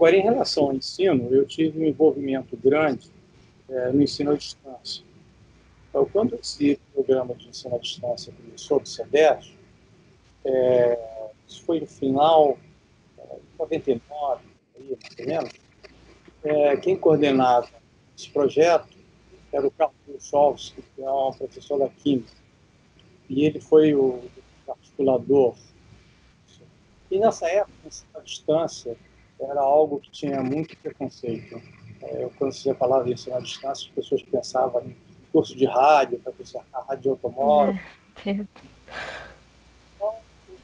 Agora, em relação ao ensino, eu tive um envolvimento grande no ensino à distância. Então, quando esse programa de ensino à distância começou do CEDES, isso foi no final de 99, aí, mais ou menos, quem coordenava esse projeto era o Carlos Cholsky, que é um professor da Química, e ele foi o articulador. E nessa época, o ensino à distância era algo que tinha muito preconceito. Quando você falava em ensino à distância, as pessoas pensavam em curso de rádio, para consertar rádio automóvel. É. Então,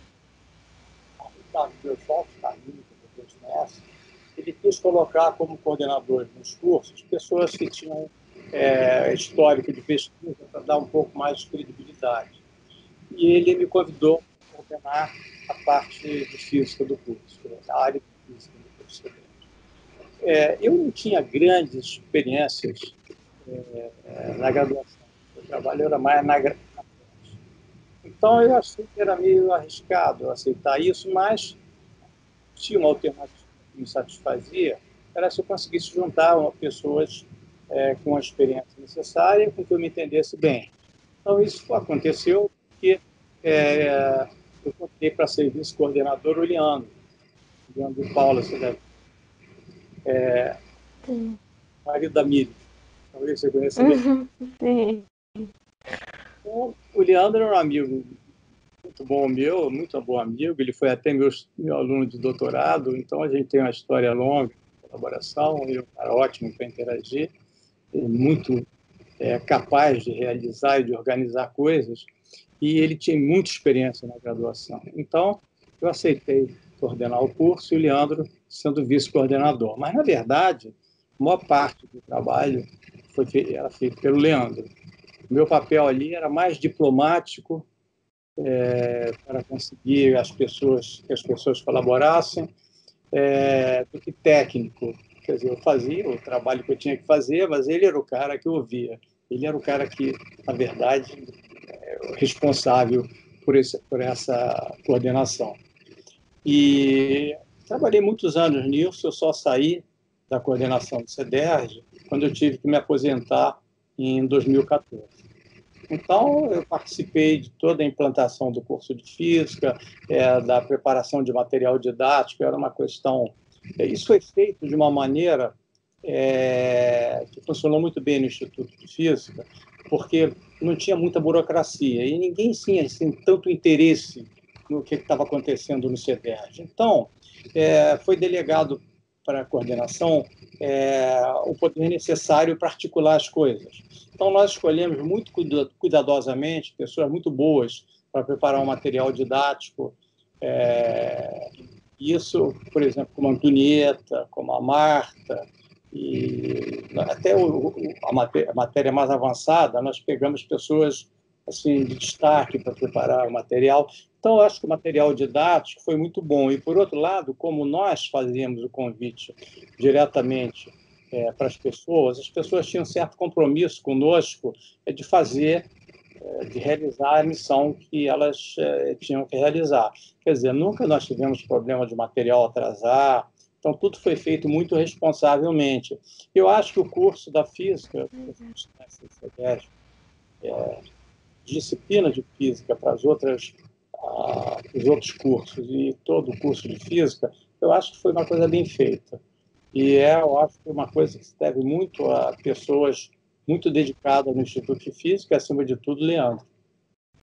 o Carlos Cholsky, que vocês conhecem, ele quis colocar como coordenadores nos cursos pessoas que tinham histórico de pesquisa para dar um pouco mais de credibilidade. E ele me convidou para coordenar a parte de física do curso, a área de física do curso. Eu não tinha grandes experiências na graduação. O trabalho era mais na graduação. Então, eu achei que era meio arriscado aceitar isso, mas tinha uma alternativa que me satisfazia, era se eu conseguisse juntar pessoas com a experiência necessária, com que eu me entendesse bem. Então, isso aconteceu porque eu contei para ser vice-coordenador o Leandro Paula, você deve, Sim. marido da Miriam. Talvez você conheça ele. Uhum, sim. Então, o Leandro era um amigo muito bom meu, muito bom amigo. Ele foi até meu aluno de doutorado, então a gente tem uma história longa de colaboração. Ele é um cara ótimo para interagir, muito capaz de realizar e de organizar coisas, e ele tinha muita experiência na graduação. Então, eu aceitei coordenar o curso e o Leandro sendo vice-coordenador. Mas, na verdade, a maior parte do trabalho era feito pelo Leandro. O meu papel ali era mais diplomático, para conseguir que as pessoas colaborassem, do que técnico. Quer dizer, eu fazia o trabalho que eu tinha que fazer, mas ele era o cara que ouvia. Ele era o cara que, na verdade, responsável por essa coordenação. E trabalhei muitos anos nisso, eu só saí da coordenação do CEDERJ quando eu tive que me aposentar em 2014. Então, eu participei de toda a implantação do curso de Física, da preparação de material didático, era uma questão... Isso foi feito de uma maneira que funcionou muito bem no Instituto de Física, porque não tinha muita burocracia e ninguém tinha assim, tanto interesse no que estava acontecendo no CEDERJ. Então, foi delegado para a coordenação o poder necessário para articular as coisas. Então, nós escolhemos muito cuidadosamente pessoas muito boas para preparar um material didático. Isso, por exemplo, como a Antonieta, como a Marta, e até a matéria mais avançada, nós pegamos pessoas assim, de destaque para preparar o material. Então, eu acho que o material didático foi muito bom. E, por outro lado, como nós fazíamos o convite diretamente para as pessoas tinham um certo compromisso conosco de fazer, de realizar a missão que elas tinham que realizar. Quer dizer, nunca nós tivemos problema de material atrasar, então tudo foi feito muito responsavelmente. Eu acho que o curso da Física, disciplina de Física para os outros cursos e todo o curso de Física, eu acho que foi uma coisa bem feita. E eu acho que uma coisa que se deve muito a pessoas muito dedicadas no Instituto de Física, acima de tudo, Leandro.